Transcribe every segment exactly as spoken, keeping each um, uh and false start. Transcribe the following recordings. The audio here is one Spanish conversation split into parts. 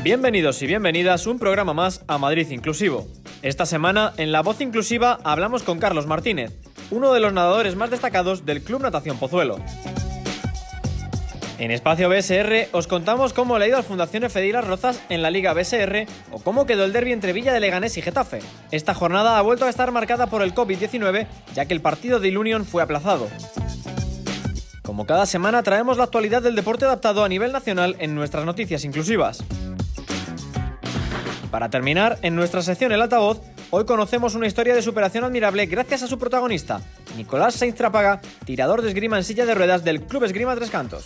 Bienvenidos y bienvenidas un programa más a Madrid Inclusivo. Esta semana, en La Voz Inclusiva, hablamos con Carlos Martínez, uno de los nadadores más destacados del Club Natación Pozuelo. En Espacio B S R os contamos cómo le ha ido al Fundación F D I Las Rozas en la Liga B S R o cómo quedó el derbi entre Villa de Leganés y Getafe. Esta jornada ha vuelto a estar marcada por el COVID diecinueve, ya que el partido de Ilunion fue aplazado. Como cada semana, traemos la actualidad del deporte adaptado a nivel nacional en nuestras noticias inclusivas. Para terminar, en nuestra sección El Altavoz, hoy conocemos una historia de superación admirable gracias a su protagonista, Nicolás Sainz Trápaga, tirador de esgrima en silla de ruedas del Club Esgrima Tres Cantos.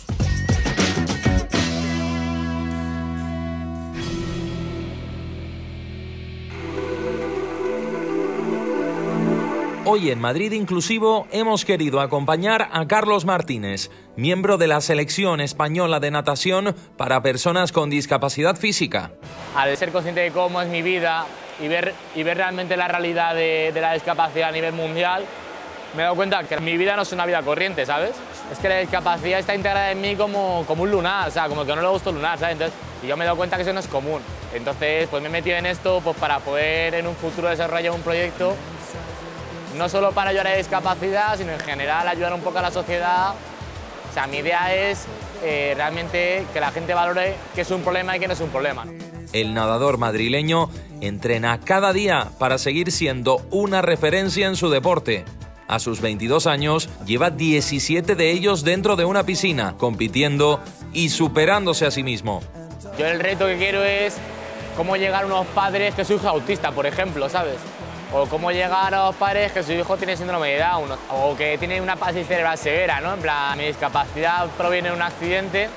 Hoy en Madrid Inclusivo hemos querido acompañar a Carlos Martínez, miembro de la Selección Española de Natación para personas con discapacidad física. Al ser consciente de cómo es mi vida y ver, y ver realmente la realidad de, de la discapacidad a nivel mundial, me he dado cuenta que mi vida no es una vida corriente, ¿sabes? Es que la discapacidad está integrada en mí como, como un lunar, o sea, como que no le gusta el lunar, ¿sabes? Entonces, y yo me he dado cuenta que eso no es común. Entonces, pues me he metido en esto pues, para poder en un futuro desarrollar un proyecto no solo para ayudar a la discapacidad, sino en general ayudar un poco a la sociedad. O sea, mi idea es eh, realmente que la gente valore que es un problema y que no es un problema. El nadador madrileño entrena cada día para seguir siendo una referencia en su deporte. A sus veintidós años, lleva diecisiete de ellos dentro de una piscina, compitiendo y superándose a sí mismo. Yo el reto que quiero es cómo llegar a unos padres que su hijo es autista, por ejemplo, ¿sabes? O cómo llegar a los padres que su hijo tiene síndrome de Down o que tiene una parálisis cerebral severa, ¿no? En plan, mi discapacidad proviene de un accidente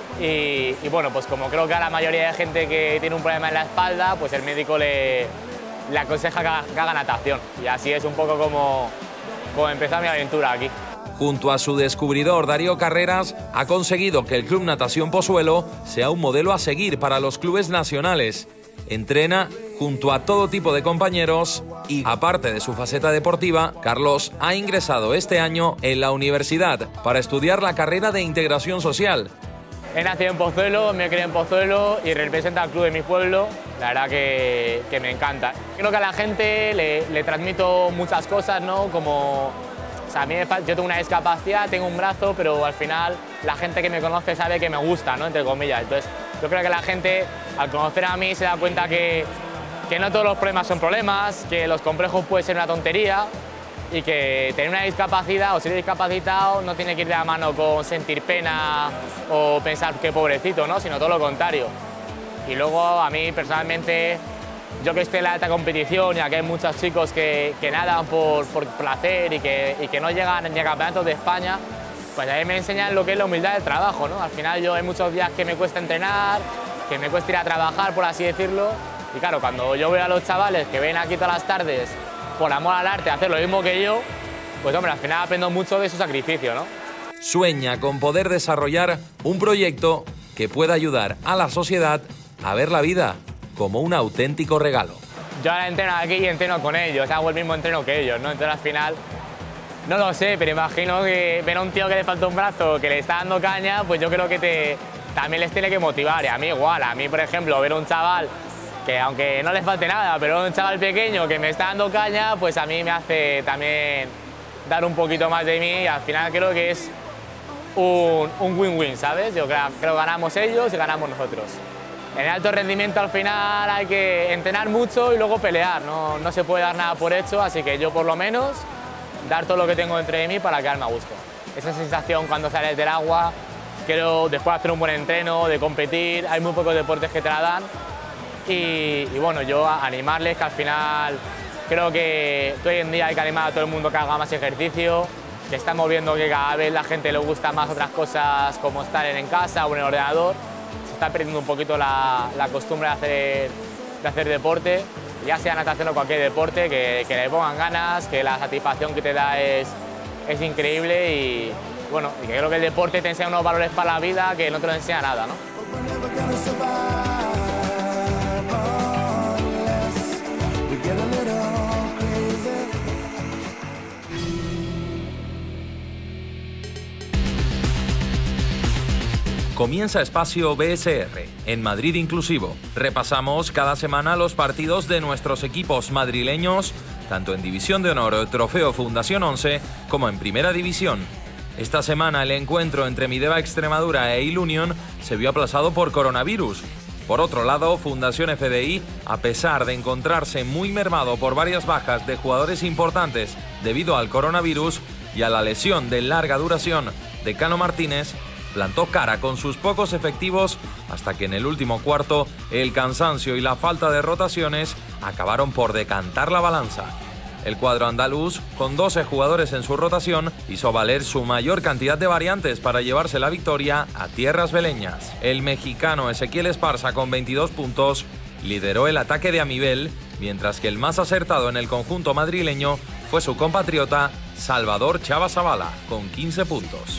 y, y bueno, pues como creo que a la mayoría de gente que tiene un problema en la espalda, pues el médico le, le aconseja que haga, que haga natación. Y así es un poco como, como empezó mi aventura aquí. Junto a su descubridor Darío Carreras, ha conseguido que el Club Natación Pozuelo sea un modelo a seguir para los clubes nacionales. Entrena junto a todo tipo de compañeros y, aparte de su faceta deportiva, Carlos ha ingresado este año en la universidad para estudiar la carrera de integración social. He nacido en Pozuelo, me crié en Pozuelo y representa al club de mi pueblo. La verdad que, que me encanta. Creo que a la gente le, le transmito muchas cosas, ¿no? Como, o sea, a mí me falta, yo tengo una discapacidad, tengo un brazo, pero al final la gente que me conoce sabe que me gusta, ¿no? Entre comillas. Entonces, yo creo que la gente, al conocer a mí, se da cuenta que, que no todos los problemas son problemas, que los complejos pueden ser una tontería y que tener una discapacidad o ser discapacitado no tiene que ir de la mano con sentir pena o pensar que pobrecito, ¿no? Sino todo lo contrario. Y luego, a mí, personalmente, yo que estoy en la alta competición y aquí hay muchos chicos que, que nadan por, por placer y que, y que no llegan ni a campeonatos de España, pues a mí me enseñan lo que es la humildad del trabajo, ¿no? Al final yo hay muchos días que me cuesta entrenar, que me cuesta ir a trabajar, por así decirlo, y claro, cuando yo veo a los chavales que ven aquí todas las tardes por amor al arte a hacer lo mismo que yo, pues hombre, al final aprendo mucho de su sacrificio, ¿no? Sueña con poder desarrollar un proyecto que pueda ayudar a la sociedad a ver la vida como un auténtico regalo. Yo ahora entreno aquí y entreno con ellos, hago el mismo entreno que ellos, ¿no? Entonces al final, no lo sé, pero imagino que ver a un tío que le falta un brazo, que le está dando caña, pues yo creo que te, también les tiene que motivar. Y a mí igual, a mí por ejemplo, ver a un chaval que aunque no le falte nada, pero un chaval pequeño que me está dando caña, pues a mí me hace también dar un poquito más de mí y al final creo que es un win-win, ¿sabes? Yo creo, creo que ganamos ellos y ganamos nosotros. En el alto rendimiento al final hay que entrenar mucho y luego pelear, no, no se puede dar nada por hecho, así que yo por lo menos dar todo lo que tengo dentro de mí para quedarme a gusto. Esa sensación cuando sales del agua, quiero después de hacer un buen entreno, de competir, hay muy pocos deportes que te la dan y, y bueno, yo a animarles que al final creo que hoy en día hay que animar a todo el mundo que haga más ejercicio, que estamos viendo que cada vez la gente le gusta más otras cosas como estar en casa o en el ordenador, se está perdiendo un poquito la, la costumbre de hacer, de hacer deporte, ya sea natación o cualquier deporte, que, que le pongan ganas, que la satisfacción que te da es, es increíble y bueno, y que creo que el deporte te enseña unos valores para la vida que no te lo enseña nada, ¿no? Comienza Espacio B S R, en Madrid Inclusivo. Repasamos cada semana los partidos de nuestros equipos madrileños, tanto en División de Honor o Trofeo Fundación once, como en Primera División. Esta semana el encuentro entre Mideva Extremadura e Ilunion se vio aplazado por coronavirus. Por otro lado, Fundación F D I, a pesar de encontrarse muy mermado por varias bajas de jugadores importantes debido al coronavirus y a la lesión de larga duración de Cano Martínez, plantó cara con sus pocos efectivos hasta que en el último cuarto el cansancio y la falta de rotaciones acabaron por decantar la balanza. El cuadro andaluz, con doce jugadores en su rotación, hizo valer su mayor cantidad de variantes para llevarse la victoria a tierras beleñas. El mexicano Ezequiel Esparza, con veintidós puntos, lideró el ataque de Amibel, mientras que el más acertado en el conjunto madrileño fue su compatriota Salvador Chava Zavala, con quince puntos.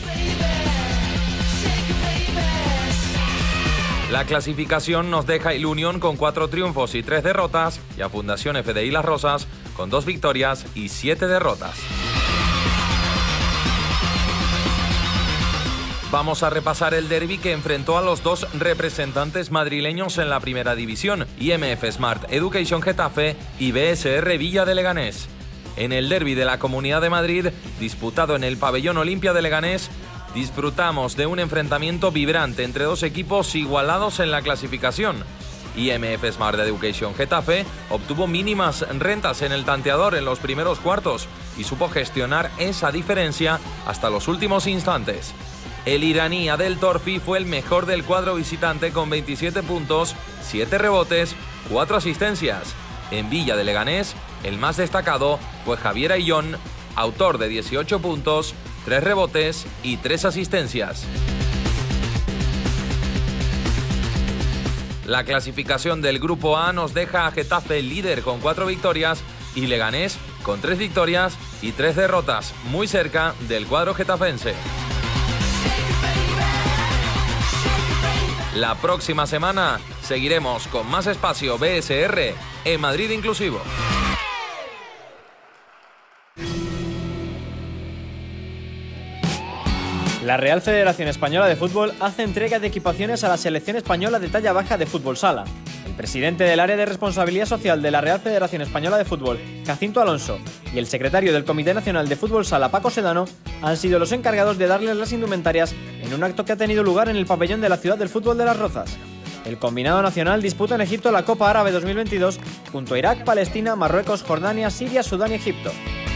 La clasificación nos deja a Ilunion con cuatro triunfos y tres derrotas y a Fundación F D I Las Rosas con dos victorias y siete derrotas. Vamos a repasar el derbi que enfrentó a los dos representantes madrileños en la primera división, I M F Smart Education Getafe y B S R Villa de Leganés. En el derbi de la Comunidad de Madrid, disputado en el Pabellón Olimpia de Leganés, disfrutamos de un enfrentamiento vibrante entre dos equipos igualados en la clasificación. I M F Smart Education Getafe obtuvo mínimas rentas en el tanteador en los primeros cuartos y supo gestionar esa diferencia hasta los últimos instantes. El iraní Adel Torfi fue el mejor del cuadro visitante con veintisiete puntos, siete rebotes, cuatro asistencias. En Villa de Leganés, el más destacado fue Javier Ayllón, autor de dieciocho puntos, tres rebotes y tres asistencias. La clasificación del Grupo A nos deja a Getafe líder con cuatro victorias y Leganés con tres victorias y tres derrotas, muy cerca del cuadro getafense. La próxima semana seguiremos con más Espacio B S R en Madrid Inclusivo. La Real Federación Española de Fútbol hace entrega de equipaciones a la selección española de talla baja de fútbol sala. El presidente del área de responsabilidad social de la Real Federación Española de Fútbol, Jacinto Alonso, y el secretario del Comité Nacional de Fútbol Sala, Paco Sedano, han sido los encargados de darles las indumentarias en un acto que ha tenido lugar en el pabellón de la ciudad del fútbol de Las Rozas. El combinado nacional disputa en Egipto la Copa Árabe dos mil veintidós junto a Irak, Palestina, Marruecos, Jordania, Siria, Sudán y Egipto.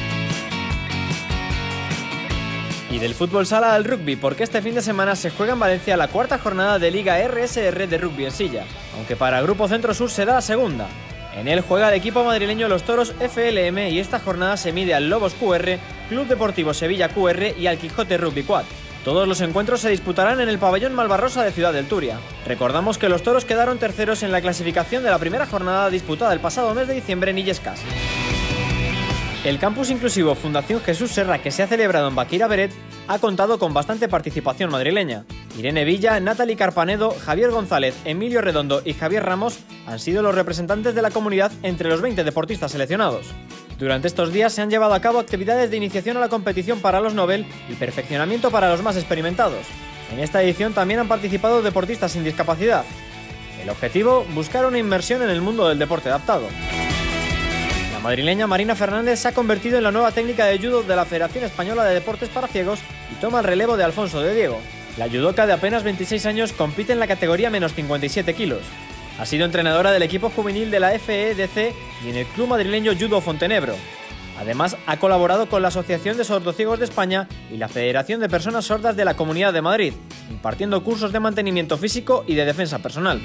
Y del fútbol sala al rugby, porque este fin de semana se juega en Valencia la cuarta jornada de Liga R S R de rugby en silla, aunque para Grupo Centro Sur será la segunda. En él juega el equipo madrileño Los Toros F L M y esta jornada se mide al Lobos Q R, Club Deportivo Sevilla Q R y al Quijote Rugby Quad. Todos los encuentros se disputarán en el pabellón Malvarrosa de Ciudad del Turia. Recordamos que los toros quedaron terceros en la clasificación de la primera jornada disputada el pasado mes de diciembre en Illescas. El campus inclusivo Fundación Jesús Serra, que se ha celebrado en Baqueira Beret, ha contado con bastante participación madrileña. Irene Villa, Natalie Carpanedo, Javier González, Emilio Redondo y Javier Ramos han sido los representantes de la comunidad entre los veinte deportistas seleccionados. Durante estos días se han llevado a cabo actividades de iniciación a la competición para los Nobel y perfeccionamiento para los más experimentados. En esta edición también han participado deportistas sin discapacidad. El objetivo, buscar una inmersión en el mundo del deporte adaptado. La madrileña Marina Fernández se ha convertido en la nueva técnica de judo de la Federación Española de Deportes para Ciegos y toma el relevo de Alfonso de Diego. La judoka de apenas veintiséis años compite en la categoría menos cincuenta y siete kilos. Ha sido entrenadora del equipo juvenil de la F E D C y en el club madrileño Judo Fontenebro. Además, ha colaborado con la Asociación de Sordociegos de España y la Federación de Personas Sordas de la Comunidad de Madrid, impartiendo cursos de mantenimiento físico y de defensa personal.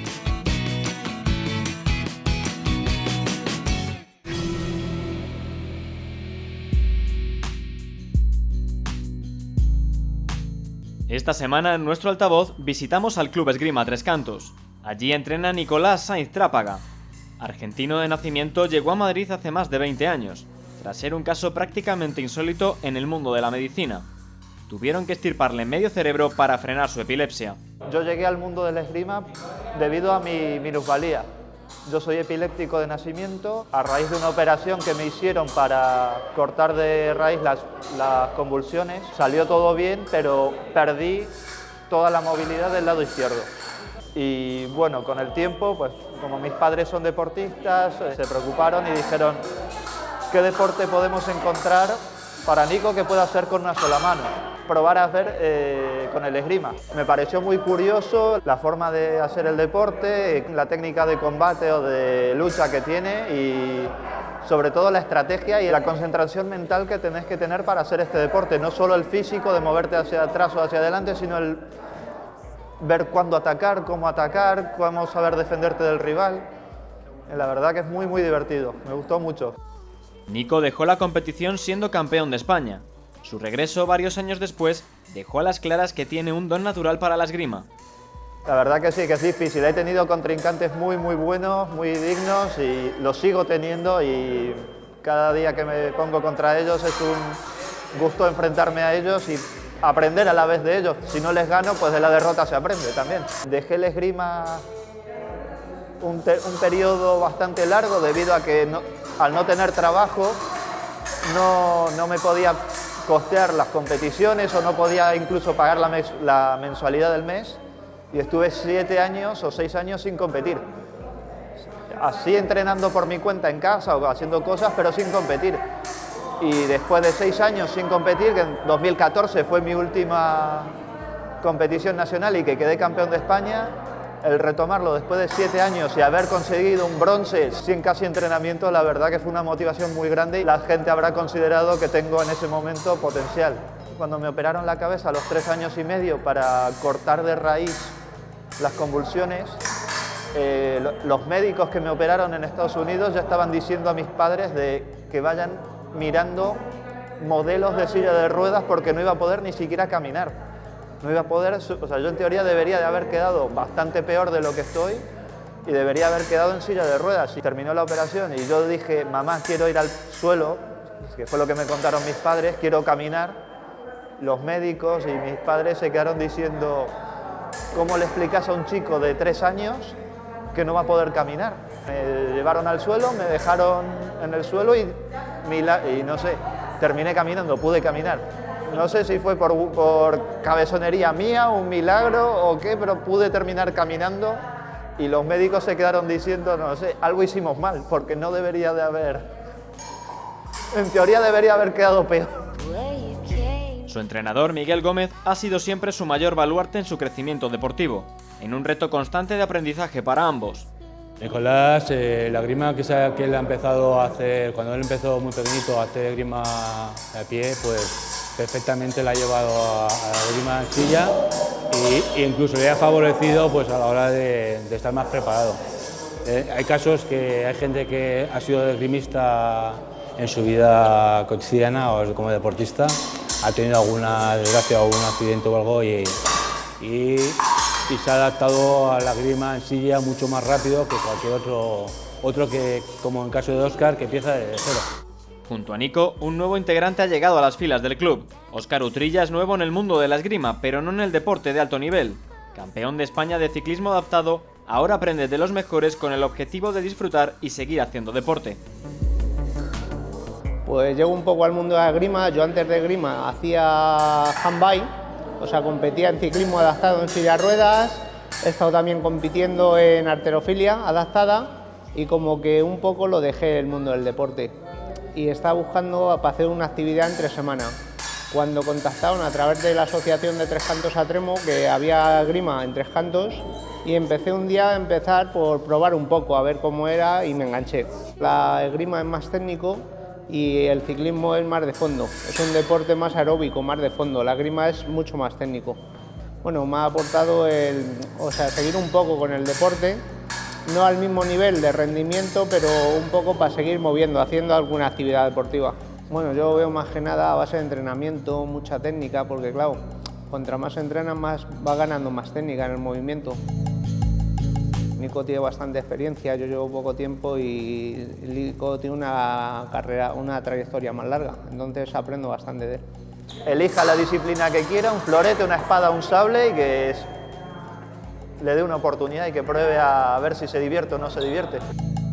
Esta semana en nuestro altavoz visitamos al Club Esgrima Tres Cantos. Allí entrena Nicolás Sainz Trápaga. Argentino de nacimiento, llegó a Madrid hace más de veinte años, tras ser un caso prácticamente insólito en el mundo de la medicina. Tuvieron que extirparle medio cerebro para frenar su epilepsia. Yo llegué al mundo del esgrima debido a mi minusvalía. Yo soy epiléptico de nacimiento, a raíz de una operación que me hicieron para cortar de raíz las, las convulsiones. Salió todo bien, pero perdí toda la movilidad del lado izquierdo. Y bueno, con el tiempo, pues como mis padres son deportistas, se preocuparon y dijeron ¿qué deporte podemos encontrar para Nico que pueda hacer con una sola mano? Probar a hacer eh, con el esgrima. Me pareció muy curioso la forma de hacer el deporte, la técnica de combate o de lucha que tiene y sobre todo la estrategia y la concentración mental que tenés que tener para hacer este deporte. No solo el físico de moverte hacia atrás o hacia adelante, sino el ver cuándo atacar, cómo atacar, cómo saber defenderte del rival. La verdad que es muy muy divertido, me gustó mucho. Nico dejó la competición siendo campeón de España. Su regreso varios años después dejó a las claras que tiene un don natural para la esgrima. La verdad que sí, que es difícil. He tenido contrincantes muy muy buenos, muy dignos y los sigo teniendo y cada día que me pongo contra ellos es un gusto enfrentarme a ellos y aprender a la vez de ellos. Si no les gano, pues de la derrota se aprende también. Dejé el esgrima un, un periodo bastante largo debido a que no, al no tener trabajo no, no me podía costear las competiciones o no podía incluso pagar la, mes, la mensualidad del mes y estuve siete años o seis años sin competir. Así entrenando por mi cuenta en casa o haciendo cosas, pero sin competir. Y después de seis años sin competir, que en dos mil catorce fue mi última competición nacional y que quedé campeón de España, el retomarlo después de siete años y haber conseguido un bronce sin casi entrenamiento, la verdad que fue una motivación muy grande y la gente habrá considerado que tengo en ese momento potencial. Cuando me operaron la cabeza a los tres años y medio para cortar de raíz las convulsiones, eh, los médicos que me operaron en Estados Unidos ya estaban diciendo a mis padres de que vayan mirando modelos de silla de ruedas porque no iba a poder ni siquiera caminar. No iba a poder, o sea, yo en teoría debería de haber quedado bastante peor de lo que estoy y debería haber quedado en silla de ruedas. Y terminó la operación y yo dije, mamá, quiero ir al suelo, que fue lo que me contaron mis padres, quiero caminar. Los médicos y mis padres se quedaron diciendo, ¿cómo le explicas a un chico de tres años que no va a poder caminar? Me llevaron al suelo, me dejaron en el suelo y, y no sé, terminé caminando, pude caminar. No sé si fue por, por cabezonería mía, un milagro o qué, pero pude terminar caminando y los médicos se quedaron diciendo, no sé, algo hicimos mal, porque no debería de haber... En teoría debería haber quedado peor. Su entrenador, Miguel Gómez, ha sido siempre su mayor baluarte en su crecimiento deportivo, en un reto constante de aprendizaje para ambos. Nicolás, eh, la esgrima que, se, que él ha empezado a hacer, cuando él empezó muy pequeñito a hacer esgrima a pie, pues perfectamente la ha llevado a, a la esgrima en silla e incluso le ha favorecido pues, a la hora de, de estar más preparado. Eh, hay casos que hay gente que ha sido esgrimista en su vida cotidiana o como deportista, ha tenido alguna desgracia o algún accidente o algo y, y, y se ha adaptado a la esgrima en silla mucho más rápido que cualquier otro, otro que, como en el caso de Óscar, que empieza de cero. Junto a Nico, un nuevo integrante ha llegado a las filas del club. Óscar Utrilla es nuevo en el mundo de la esgrima, pero no en el deporte de alto nivel. Campeón de España de ciclismo adaptado, ahora aprende de los mejores con el objetivo de disfrutar y seguir haciendo deporte. Pues llego un poco al mundo de la esgrima. Yo antes de esgrima hacía handbike, o sea, competía en ciclismo adaptado en silla de ruedas, he estado también compitiendo en halterofilia adaptada y como que un poco lo dejé el mundo del deporte. Y estaba buscando para hacer una actividad entre semana. Cuando contactaron a través de la asociación de Tres Cantos a Tremo, que había esgrima en Tres Cantos, y empecé un día a empezar por probar un poco, a ver cómo era, y me enganché. La esgrima es más técnico y el ciclismo es más de fondo. Es un deporte más aeróbico, más de fondo. La esgrima es mucho más técnico. Bueno, me ha aportado el, o sea, seguir un poco con el deporte, no al mismo nivel de rendimiento, pero un poco para seguir moviendo, haciendo alguna actividad deportiva. Bueno, yo veo más que nada a base de entrenamiento, mucha técnica, porque claro, contra más entrenas, más va ganando más técnica en el movimiento. Nico tiene bastante experiencia, yo llevo poco tiempo y Nico tiene una carrera, una trayectoria más larga, entonces aprendo bastante de él. Elija la disciplina que quiera, un florete, una espada, un sable y que es... le dé una oportunidad y que pruebe a ver si se divierte o no se divierte.